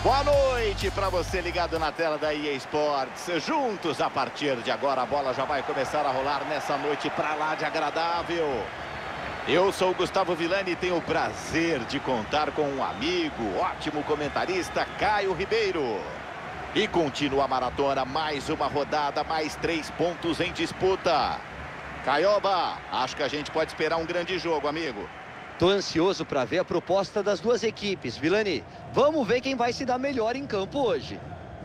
Boa noite para você ligado na tela da EA Sports. Juntos a partir de agora, a bola já vai começar a rolar nessa noite para lá de agradável. Eu sou o Gustavo Villani e tenho o prazer de contar com um amigo, ótimo comentarista, Caio Ribeiro. E continua a maratona, mais uma rodada, mais 3 pontos em disputa. Caioba, acho que a gente pode esperar um grande jogo, amigo. Tô ansioso para ver a proposta das duas equipes, Villani. Vamos ver quem vai se dar melhor em campo hoje.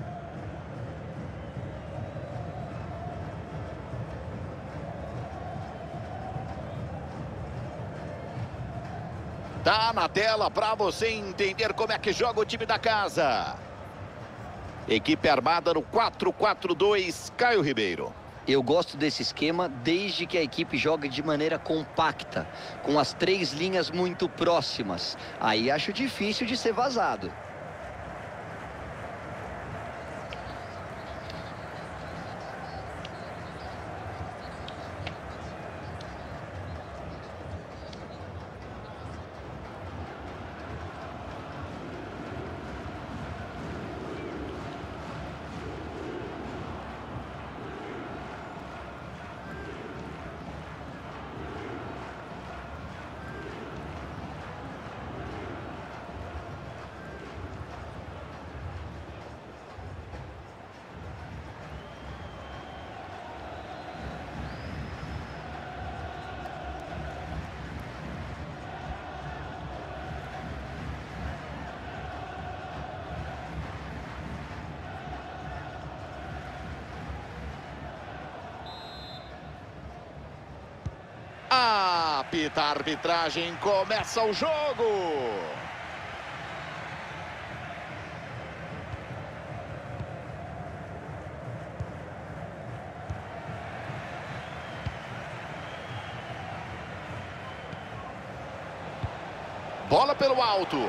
Tá na tela para você entender como é que joga o time da casa. Equipe armada no 4-4-2, Caio Ribeiro. Eu gosto desse esquema desde que a equipe jogue de maneira compacta, com as 3 linhas muito próximas. Aí acho difícil de ser vazado. Apita a arbitragem, começa o jogo. Bola pelo alto.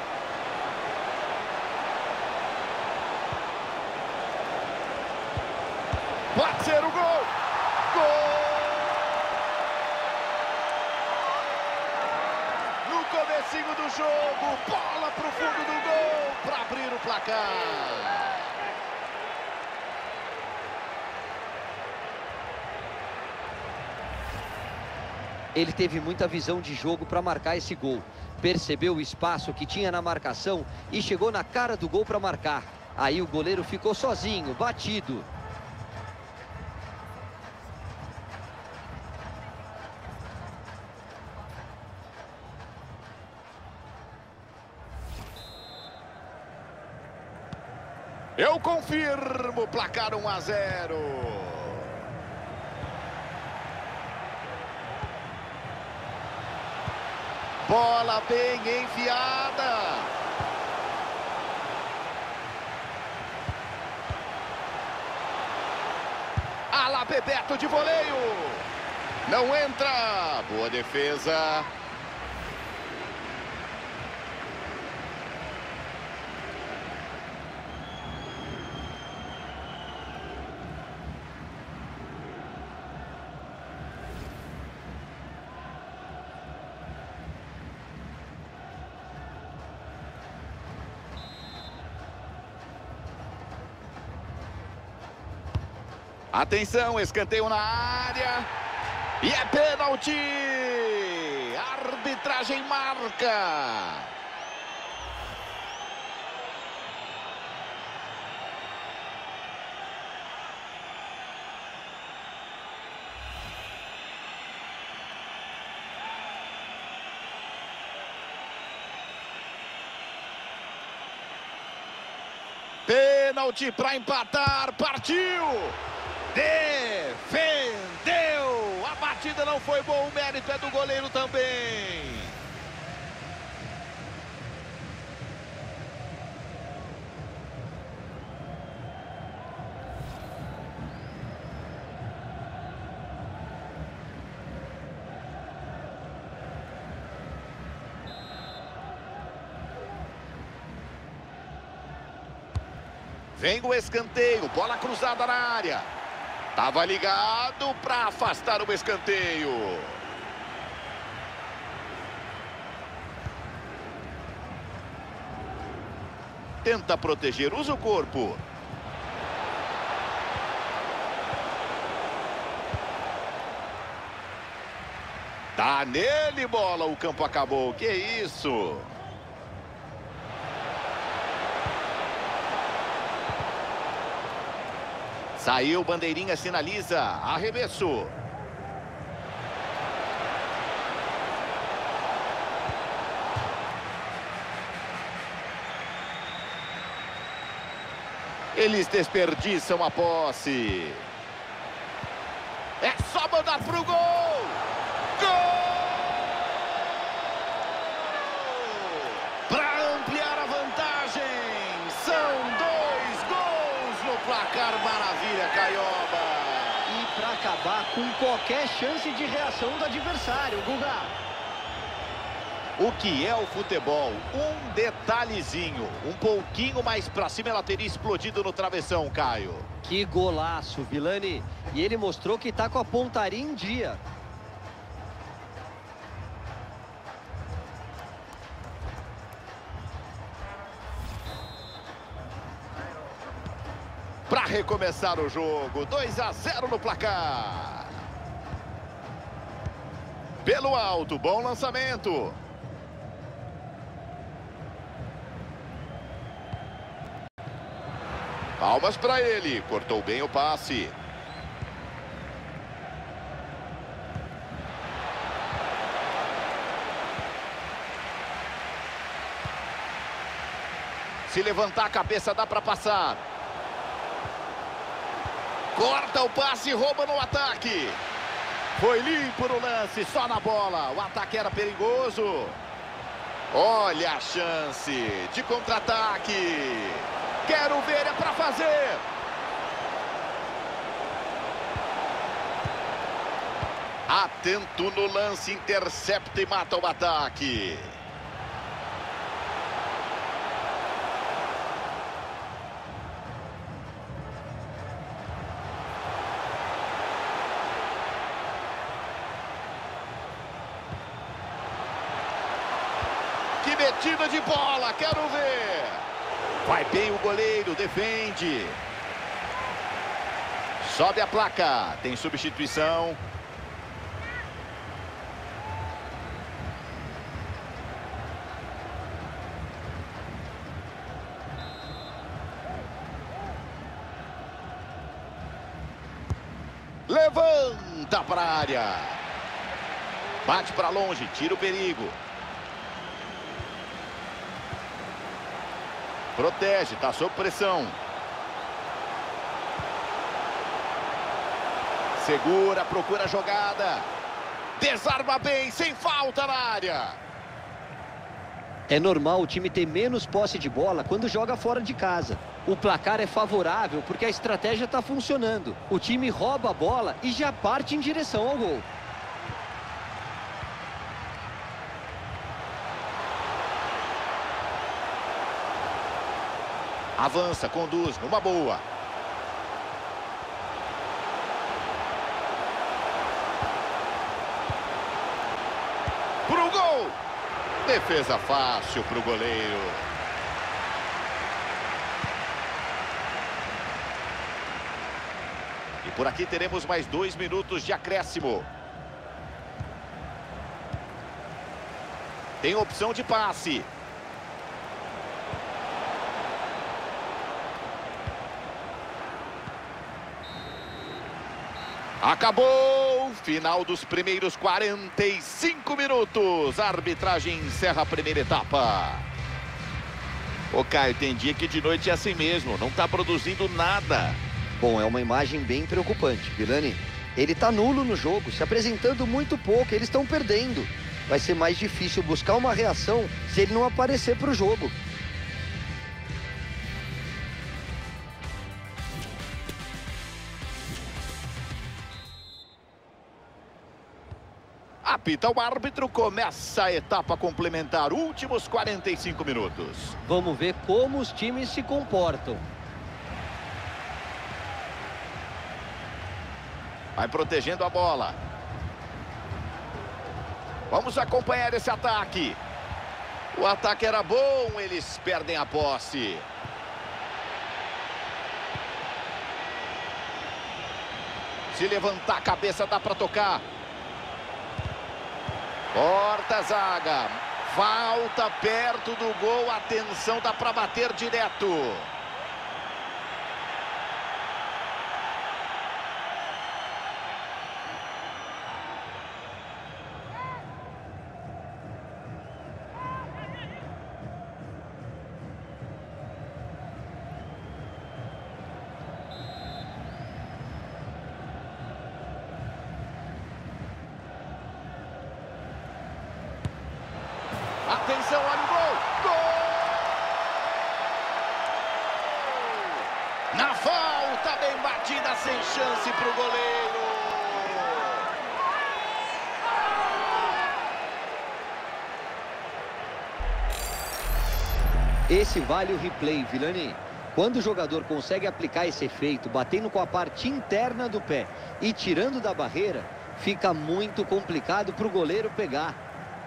Pode ser o gol. Gol! Comecinho do jogo, bola para o fundo do gol para abrir o placar. Ele teve muita visão de jogo para marcar esse gol. Percebeu o espaço que tinha na marcação e chegou na cara do gol para marcar. Aí o goleiro ficou sozinho, batido. Eu confirmo, placar 1-0. Bola bem enfiada. Alá, Bebeto de voleio. Não entra. Boa defesa. Atenção, escanteio na área. E é pênalti. A arbitragem marca. Pênalti para empatar. Partiu. Defendeu! A batida não foi boa, o mérito é do goleiro também. Vem o escanteio, bola cruzada na área. Tava ligado para afastar o escanteio. Tenta proteger, usa o corpo. Tá nele, bola, o campo acabou. Que isso? Saiu, bandeirinha sinaliza. Arremesso. Eles desperdiçam a posse. É só mandar pro gol! Gol! Para ampliar a vantagem. São 2 gols no placar. Maravilha, Caioba. E para acabar com qualquer chance de reação do adversário, Guga. O que é o futebol? Um detalhezinho. Um pouquinho mais pra cima ela teria explodido no travessão, Caio. Que golaço, Vilani. E ele mostrou que tá com a pontaria em dia. Para recomeçar o jogo, 2-0 no placar. Pelo alto, bom lançamento. Palmas para ele, cortou bem o passe. Se levantar a cabeça dá para passar. Corta o passe e rouba no ataque. Foi limpo no lance, só na bola. O ataque era perigoso. Olha a chance de contra-ataque. Quero ver, é para fazer. Atento no lance, intercepta e mata o ataque. Que metida de bola, quero ver. Vai bem o goleiro, defende. Sobe a placa, tem substituição. Levanta para a área. Bate para longe, tira o perigo. Protege, tá sob pressão. Segura, procura a jogada. Desarma bem, sem falta na área. É normal o time ter menos posse de bola quando joga fora de casa. O placar é favorável porque a estratégia está funcionando. O time rouba a bola e já parte em direção ao gol. Avança, conduz, numa boa. Pro gol! Defesa fácil pro goleiro. E por aqui teremos mais 2 minutos de acréscimo. Tem opção de passe. Acabou! Final dos primeiros 45 minutos. A arbitragem encerra a primeira etapa. Ô Caio, tem dia que de noite é assim mesmo. Não tá produzindo nada. Bom, é uma imagem bem preocupante, Vilani. Ele tá nulo no jogo, se apresentando muito pouco. Eles estão perdendo. Vai ser mais difícil buscar uma reação se ele não aparecer para o jogo. Apita o árbitro, começa a etapa complementar, últimos 45 minutos. Vamos ver como os times se comportam. Vai protegendo a bola. Vamos acompanhar esse ataque. O ataque era bom, eles perdem a posse. Se levantar a cabeça, dá para tocar. Corta a zaga. Falta perto do gol. Atenção, dá para bater direto. Atenção, olha o gol! Gol! Na falta, bem batida, sem chance para o goleiro. Esse vale o replay, Vilani. Quando o jogador consegue aplicar esse efeito, batendo com a parte interna do pé e tirando da barreira, fica muito complicado para o goleiro pegar.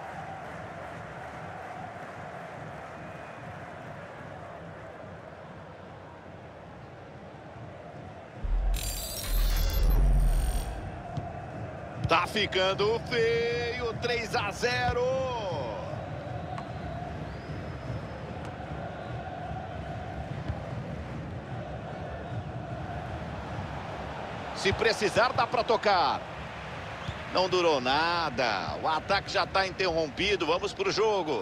Tá ficando feio, 3-0. Se precisar, dá para tocar. Não durou nada. O ataque já está interrompido. Vamos para o jogo.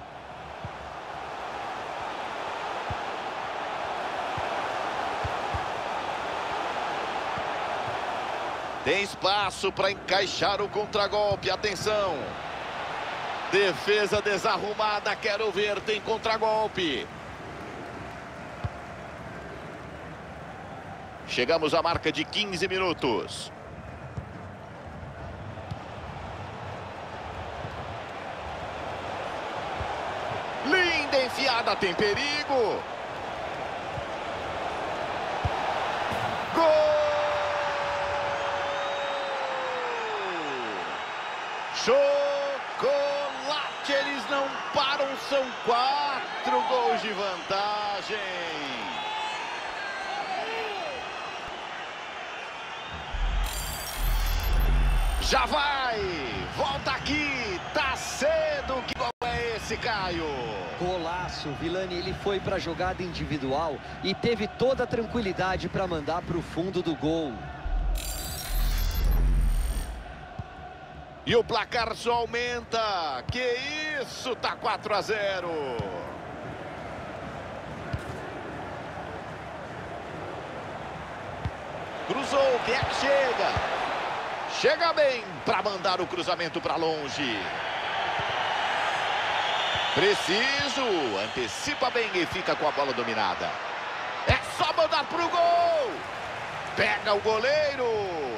Tem espaço para encaixar o contragolpe. Atenção. Defesa desarrumada. Quero ver. Tem contragolpe. Chegamos à marca de 15 minutos. Linda enfiada. Tem perigo. Gol! Chocolate, eles não param, são 4 gols de vantagem. Já vai, volta aqui, tá cedo, que gol é esse, Caio? Golaço, Vilani, ele foi para a jogada individual e teve toda a tranquilidade para mandar para o fundo do gol. E o placar só aumenta. Que isso, tá 4-0. Cruzou, quem é que chega? Chega bem para mandar o cruzamento para longe. Preciso, antecipa bem e fica com a bola dominada. É só mandar pro gol. Pega o goleiro.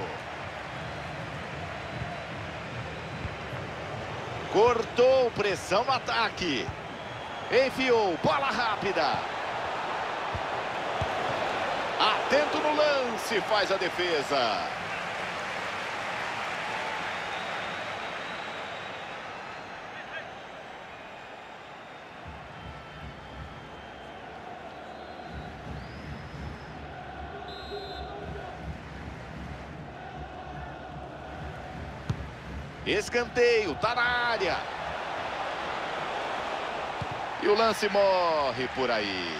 Cortou, pressão no ataque. Enfiou, bola rápida. Atento no lance, faz a defesa. Escanteio, tá na área. E o lance morre por aí.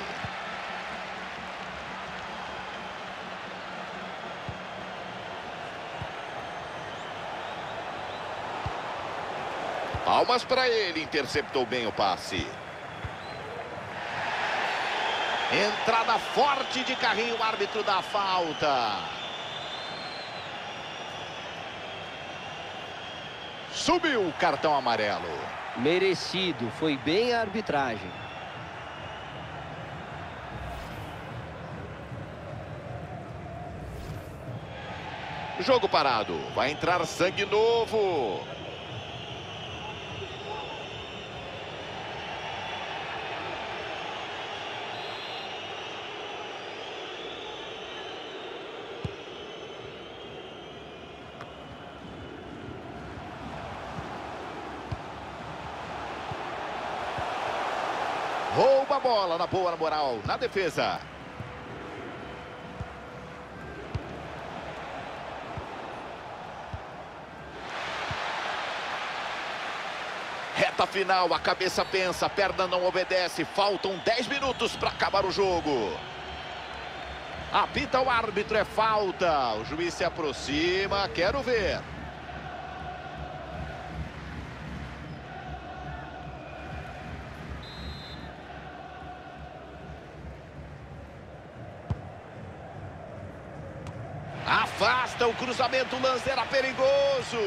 Palmas para ele, interceptou bem o passe. Entrada forte de carrinho, o árbitro dá falta. Subiu o cartão amarelo. Merecido, foi bem a arbitragem. Jogo parado, vai entrar sangue novo. Rouba a bola na boa moral, na defesa. Reta final, a cabeça pensa, a perna não obedece. Faltam 10 minutos para acabar o jogo. Apita o árbitro, é falta. O juiz se aproxima, quero ver. Afasta o cruzamento, o lance era perigoso.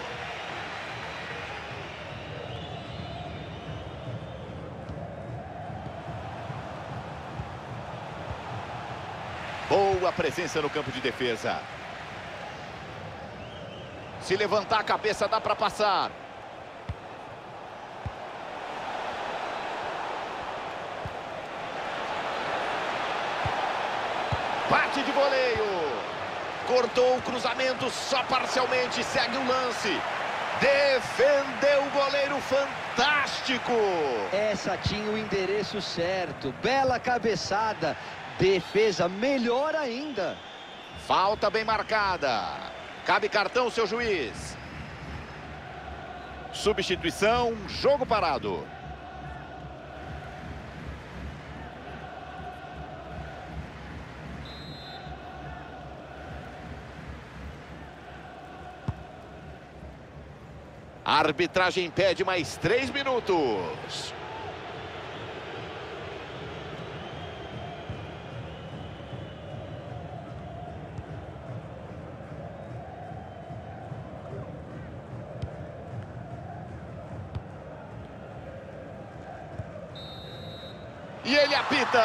Boa presença no campo de defesa. Se levantar a cabeça, dá para passar. Bate de voleio. Cortou o cruzamento só parcialmente. Segue o lance. Defendeu o goleiro, fantástico. Essa tinha o endereço certo. Bela cabeçada. Defesa melhor ainda. Falta bem marcada. Cabe cartão, seu juiz. Substituição, jogo parado. A arbitragem pede mais 3 minutos. E ele apita.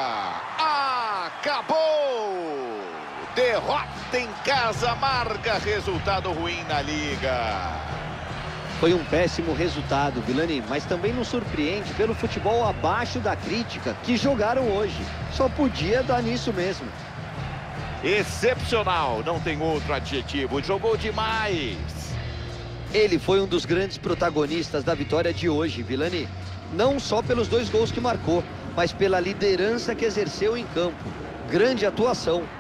Acabou. Derrota em casa, marca resultado ruim na liga. Foi um péssimo resultado, Vilani, mas também nos surpreende pelo futebol abaixo da crítica que jogaram hoje. Só podia dar nisso mesmo. Excepcional, não tem outro adjetivo, jogou demais. Ele foi um dos grandes protagonistas da vitória de hoje, Vilani. Não só pelos 2 gols que marcou, mas pela liderança que exerceu em campo. Grande atuação.